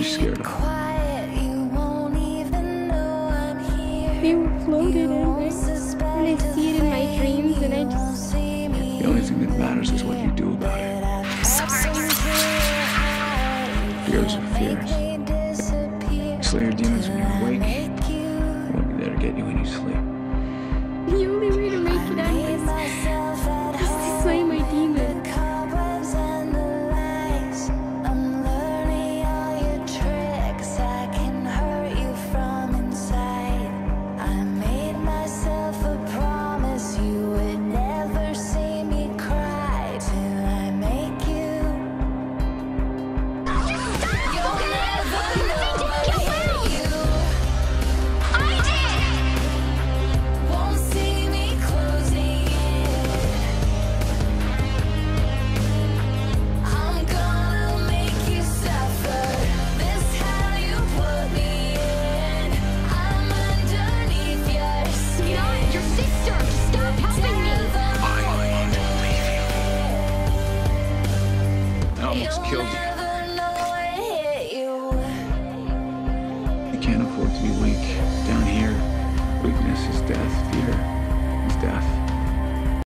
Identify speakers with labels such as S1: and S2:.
S1: you scared of?
S2: They were floated and I see it in my dreams and I just...
S1: The only thing that matters is what you do about it. Fears are fears. Slay your demons when you're awake. Won't be there to get you when you sleep.
S2: The only way to make it end is to slay my demon.
S1: I almost killed you. You can't afford to be weak. Down here, weakness is death. Fear is death.